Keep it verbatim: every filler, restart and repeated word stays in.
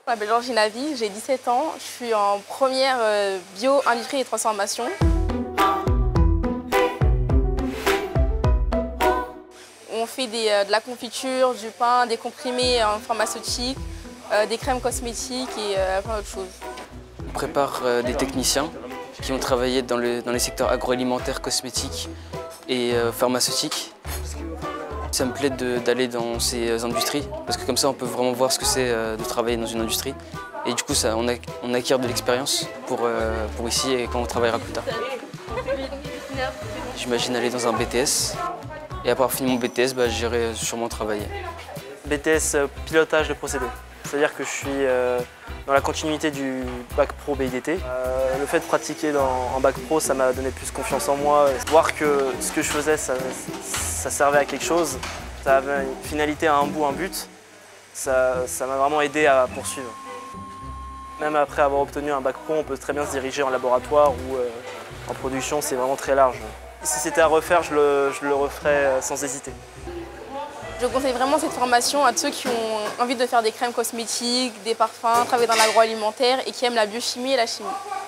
Je m'appelle Georgine Lavie, j'ai dix-sept ans, je suis en première euh, bio, industrie et transformation. On fait des, euh, de la confiture, du pain, des comprimés euh, pharmaceutiques, euh, des crèmes cosmétiques et euh, plein d'autres choses. On prépare euh, des techniciens qui ont travaillé dans, le, dans les secteurs agroalimentaires, cosmétiques et euh, pharmaceutiques. Ça me plaît d'aller dans ces industries parce que comme ça on peut vraiment voir ce que c'est euh, de travailler dans une industrie. Et du coup ça, on, a, on acquiert de l'expérience pour, euh, pour ici et quand on travaillera plus tard. J'imagine aller dans un B T S et après avoir fini mon B T S, bah, j'irai sûrement travailler. B T S euh, pilotage de procédés. C'est-à-dire que je suis euh, dans la continuité du bac pro B I D T. Euh, le fait de pratiquer dans, en bac pro, ça m'a donné plus confiance en moi. Voir que ce que je faisais, ça, ça servait à quelque chose, ça avait une finalité, un bout, un but, ça m'a vraiment aidé à poursuivre. Même après avoir obtenu un bac pro, on peut très bien se diriger en laboratoire ou euh, en production, c'est vraiment très large. Si c'était à refaire, je le, je le referais sans hésiter. Je conseille vraiment cette formation à ceux qui ont envie de faire des crèmes cosmétiques, des parfums, travailler dans l'agroalimentaire et qui aiment la biochimie et la chimie.